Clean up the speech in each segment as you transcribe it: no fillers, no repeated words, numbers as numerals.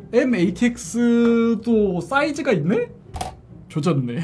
M-ATX도 사이즈가 있네? 조졌네.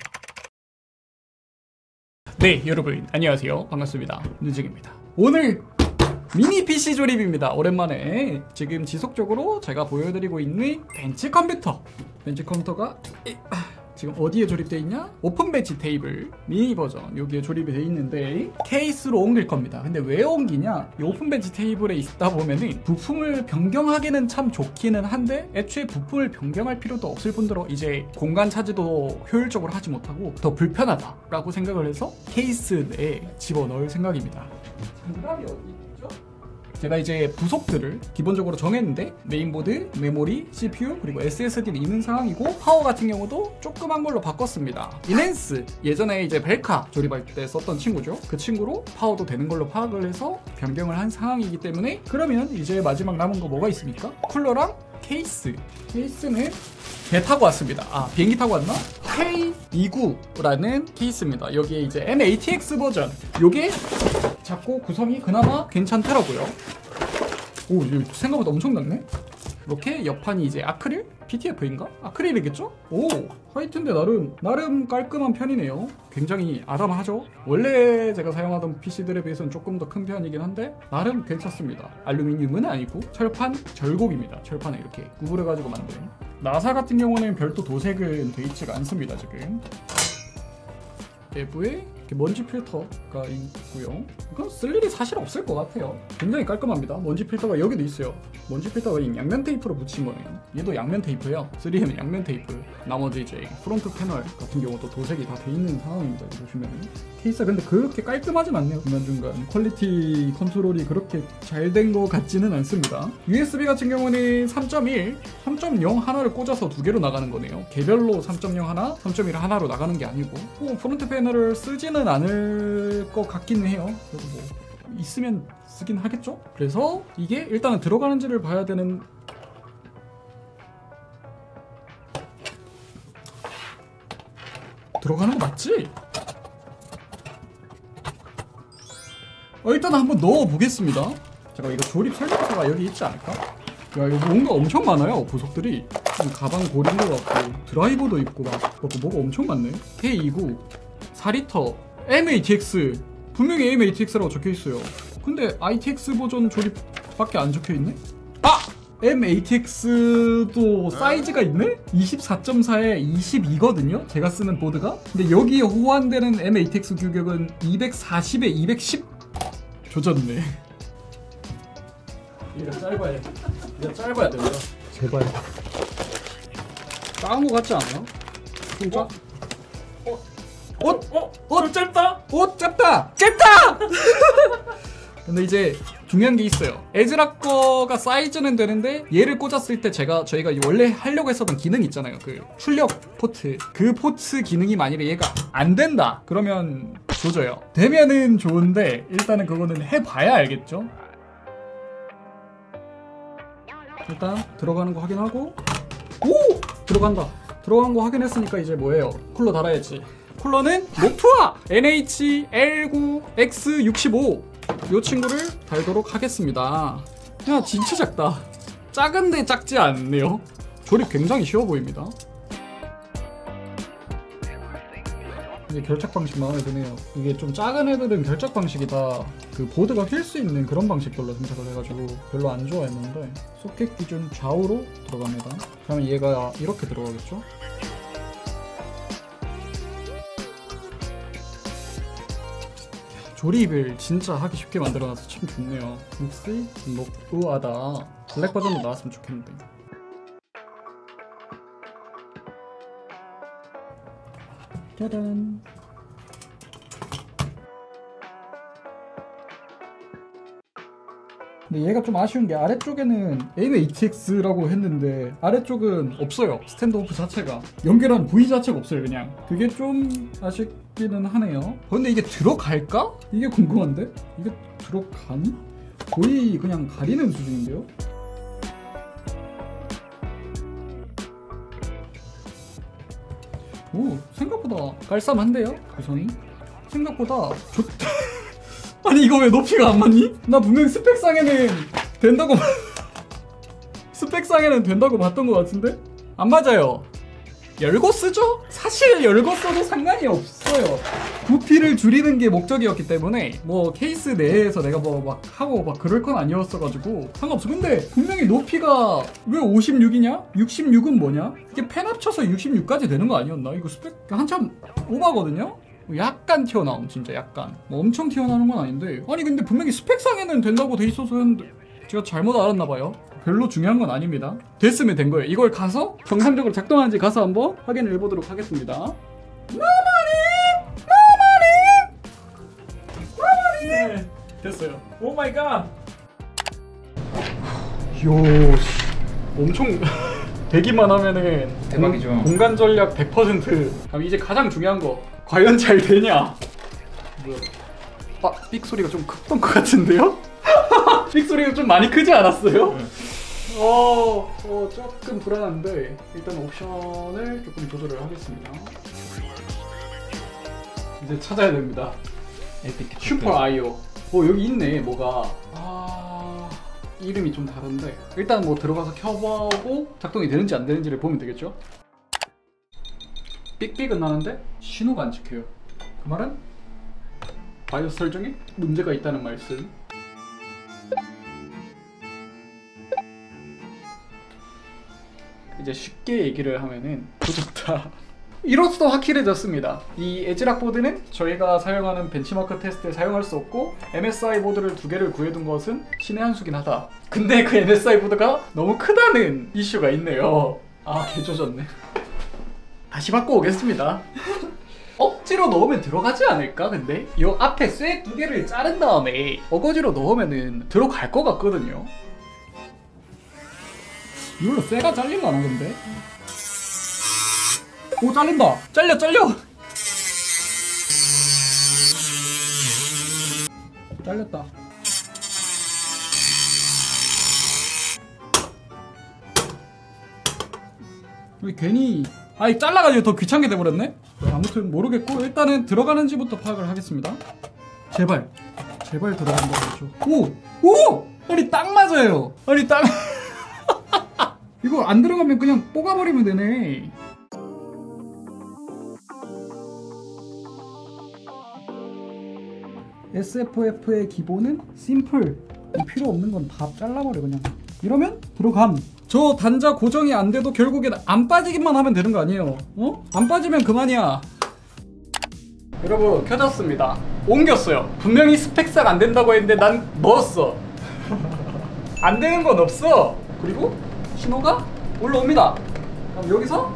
네, 여러분 안녕하세요. 반갑습니다. 눈쟁입니다. 오늘 미니 PC 조립입니다. 오랜만에 지금 지속적으로 제가 보여드리고 있는 벤치 컴퓨터. 벤치 컴퓨터가 지금 어디에 조립되어 있냐? 오픈 벤치 테이블 미니 버전 여기에 조립이 되어 있는데 케이스로 옮길 겁니다. 근데 왜 옮기냐? 이 오픈 벤치 테이블에 있다 보면은 부품을 변경하기는 참 좋기는 한데 애초에 부품을 변경할 필요도 없을 뿐더러 이제 공간 차지도 효율적으로 하지 못하고 더 불편하다라고 생각을 해서 케이스 내에 집어넣을 생각입니다. 장갑이 어디 있죠? 제가 이제 부속들을 기본적으로 정했는데 메인보드, 메모리, CPU 그리고 SSD는 있는 상황이고 파워 같은 경우도 조그만 걸로 바꿨습니다. 이넨스 예전에 이제 벨카 조립할 때 썼던 친구죠. 그 친구로 파워도 되는 걸로 파악을 해서 변경을 한 상황이기 때문에 그러면 이제 마지막 남은 거 뭐가 있습니까? 쿨러랑 케이스. 케이스는 배 타고 왔습니다. 비행기 타고 왔나? K29라는 케이스입니다. 여기에 이제 M-ATX 버전 요게 작고 구성이 그나마 괜찮더라고요. 오, 이거 생각보다 엄청 작네? 이렇게 옆판이 이제 아크릴? PTF인가? 아크릴이겠죠? 오, 화이트인데 나름 깔끔한 편이네요. 굉장히 아담하죠? 원래 제가 사용하던 PC들에 비해서는 조금 더 큰 편이긴 한데 나름 괜찮습니다. 알루미늄은 아니고 철판 절곡입니다. 철판을 이렇게 구부려가지고 만든. 나사 같은 경우는 별도 도색은 돼 있지가 않습니다. 지금 내부에 이렇게 먼지 필터가 있고요. 이건 쓸 일이 사실 없을 것 같아요. 굉장히 깔끔합니다. 먼지 필터가 여기도 있어요. 먼지 필터가 양면 테이프로 붙인 거네요. 얘도 양면 테이프예요. 3M 양면 테이프. 나머지 이제 프론트 패널 같은 경우도 도색이 다 돼 있는 상황입니다. 보시면 케이스가 근데 그렇게 깔끔하진 않네요. 중간중간 퀄리티 컨트롤이 그렇게 잘 된 것 같지는 않습니다. USB 같은 경우는 3.1, 3.0 하나를 꽂아서 두 개로 나가는 거네요. 개별로 3.0 하나, 3.1 하나로 나가는 게 아니고 프론트 패널을 쓰지는 않을 것 같기는 해요. 그래도 뭐 있으면 쓰긴 하겠죠? 그래서 이게 일단은 들어가는지를 봐야 되는. 들어가는 거 맞지? 일단 한번 넣어보겠습니다. 제가 이거 조립 설명서가 여기 있지 않을까? 야, 이거 뭔가 엄청 많아요. 부속들이 가방 고린 거 같고 드라이버도 있고 막 뭐가 엄청 많네. K29 4리터 M-ATX 분명히 M-ATX라고 적혀있어요. 근데 ITX 버전 조립밖에 안 적혀있네? M-ATX도 사이즈가 있네? 24.4에 22거든요? 제가 쓰는 보드가? 근데 여기에 호환되는 M-ATX 규격은 240에 210? 조졌네. 이거 짧아야 돼. 이거 짧아야 돼. 제발. 작은 거 같지 않아요? 좀 작? 좀 짧다? 짧다! 짧다! 근데 이제 중요한 게 있어요. 에즈락 거가 사이즈는 되는데 얘를 꽂았을 때 저희가 원래 하려고 했었던 기능 있잖아요. 그 출력 포트. 그 포트 기능이 만일에 얘가 안 된다. 그러면 조져요. 되면은 좋은데 일단은 그거는 해봐야 알겠죠? 일단 들어가는 거 확인하고 오! 들어간다. 들어간 거 확인했으니까 이제 뭐예요? 쿨러 달아야지. 쿨러는 노프아 NH-L9X65 이 친구를 달도록 하겠습니다. 야, 진짜 작다. 작은데 작지 않네요. 조립 굉장히 쉬워 보입니다. 이제 결착 방식 마음에 드네요. 이게 좀 작은 애들은 결착 방식이 다 그 보드가 휠 수 있는 그런 방식별로 선택을 해가지고 별로 안 좋아했는데 소켓 기준 좌우로 들어갑니다. 그러면 얘가 이렇게 들어가겠죠? 조립을 진짜 하기 쉽게 만들어놔서 참 좋네요. 역시 우아다. 블랙 버전도 나왔으면 좋겠는데. 짜잔. 근데 얘가 좀 아쉬운 게 아래쪽에는 M-ATX라고 했는데 아래쪽은 없어요. 스탠드오프 자체가. 연결한 부위 자체가 없어요. 그냥. 그게 좀 아쉽기는 하네요. 근데 이게 들어갈까? 이게 궁금한데? 이게 들어가니? 거의 그냥 가리는 수준인데요? 오, 생각보다 깔쌈한데요? 구성이? 생각보다 좋다. 아니 이거 왜 높이가 안 맞니? 나 분명히 스펙상에는 된다고 스펙상에는 된다고 봤던 것 같은데? 안 맞아요. 열고 쓰죠? 사실 열고 써도 상관이 없어요. 부피를 줄이는 게 목적이었기 때문에 뭐 케이스 내에서 내가 뭐 막 하고 막 그럴 건 아니었어가지고 상관없어. 근데 분명히 높이가 왜 56이냐? 66은 뭐냐? 이게 펜 합쳐서 66까지 되는 거 아니었나? 이거 스펙 한참 오바거든요? 약간 튀어나옴, 진짜 약간. 뭐 엄청 튀어나오는 건 아닌데, 아니 근데 분명히 스펙상에는 된다고 돼 있어서 했는데 제가 잘못 알았나봐요. 별로 중요한 건 아닙니다. 됐으면 된 거예요. 이걸 가서 정상적으로 작동하는지 가서 한번 확인을 해보도록 하겠습니다. 네, 됐어요. 오 마이 갓. 요, 엄청 되기만 하면은 대박이죠. 공간 전략 100%. 이제 가장 중요한 거, 과연 잘 되냐? 뭐야? 아, 삑 소리가 좀 컸던 것 같은데요? 삑 소리가 좀 많이 크지 않았어요? 조금 불안한데 일단 옵션을 조금 조절을 하겠습니다. 이제 찾아야 됩니다. 슈퍼 아이오. 여기 있네 뭐가. 이름이 좀 다른데 일단 뭐 들어가서 켜보고 작동이 되는지 안 되는지를 보면 되겠죠. 삑삑은 나는데 신호가 안 찍혀요. 그 말은 바이오스 설정에 문제가 있다는 말씀. 이제 쉽게 얘기를 하면은 조졌다. 이로써 확실해졌습니다. 이 에즈락 보드는 저희가 사용하는 벤치마크 테스트에 사용할 수 없고 MSI 보드를 2개를 구해둔 것은 신의 한 수긴 하다. 근데 그 MSI 보드가 너무 크다는 이슈가 있네요. 개조졌네. 다시 바꿔오겠습니다. 억지로 넣으면 들어가지 않을까 근데? 이 앞에 쇠 2개를 자른 다음에 어거지로 넣으면은 들어갈 것 같거든요. 이걸로 쇠가 잘릴라나 근데? 오 잘린다! 잘려! 잘렸다. 왜 괜히 잘라가지고 더 귀찮게 돼버렸네? 아무튼 모르겠고 일단은 들어가는지부터 파악을 하겠습니다. 제발 들어간다고 했죠. 오! 아니 딱 맞아요. 아니 딱 이거 안 들어가면 그냥 뽀가버리면 되네. SFF의 기본은 심플. 필요 없는 건 다 잘라버려 그냥. 이러면 들어감. 저 단자 고정이 안 돼도 결국엔 안 빠지기만 하면 되는 거 아니에요? 안 빠지면 그만이야. 여러분 켜졌습니다. 옮겼어요. 분명히 스펙상 안 된다고 했는데 난 넣었어. 안 되는 건 없어. 그리고 신호가 올라옵니다. 그럼 여기서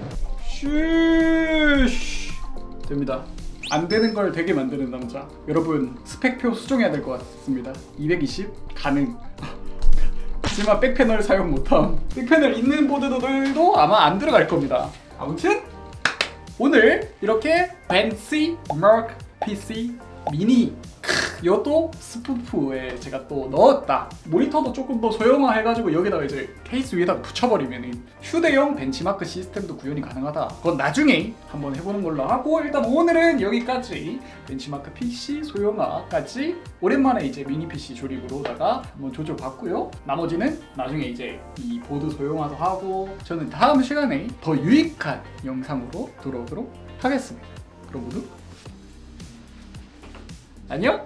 슈쉬 됩니다. 안 되는 걸 되게 만드는 남자. 여러분 스펙표 수정해야 될 것 같습니다. 220 가능. 하지만 백패널 사용 못함. 백패널 있는 보드들도 아마 안 들어갈 겁니다. 아무튼 오늘 이렇게 벤치마크 PC 미니 이것도 스푸프에 제가 또 넣었다. 모니터도 조금 더 소형화해가지고 여기다가 이제 케이스 위에다 붙여버리면 휴대용 벤치마크 시스템도 구현이 가능하다. 그건 나중에 한번 해보는 걸로 하고 일단 오늘은 여기까지 벤치마크 PC 소형화까지 오랜만에 이제 미니 PC 조립으로다가 한번 조져봤고요. 나머지는 나중에 이제 이 보드 소형화도 하고 저는 다음 시간에 더 유익한 영상으로 돌아오도록 하겠습니다. 그럼 모두 안녕?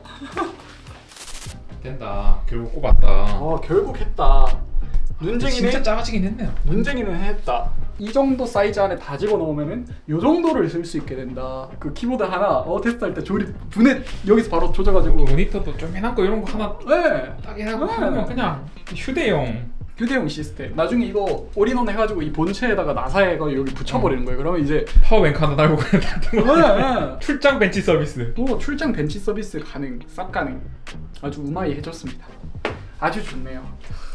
된다. 결국 꼽았다. 결국 했다. 눈쟁이는 진짜 작아지긴 했네요. 눈쟁이는 했다. 이 정도 사이즈 안에 다 집어넣으면은 요 정도를 쓸 수 있게 된다. 그 키보드 하나 테스트할 때 조립 분해 여기서 바로 조져가지고 모니터도 좀 해놨고 이런 거 하나 딱 해놓고 하면 그냥 휴대용 시스템. 나중에 이거 올인원 해가지고 이 본체에다가 나사해가 여기 붙여버리는 거예요. 그러면 이제 파워뱅크 하나 달고 그냥 출장 벤치 서비스. 출장 벤치 서비스 가능. 쌉 가능. 아주 우마이 해줬습니다. 아주 좋네요.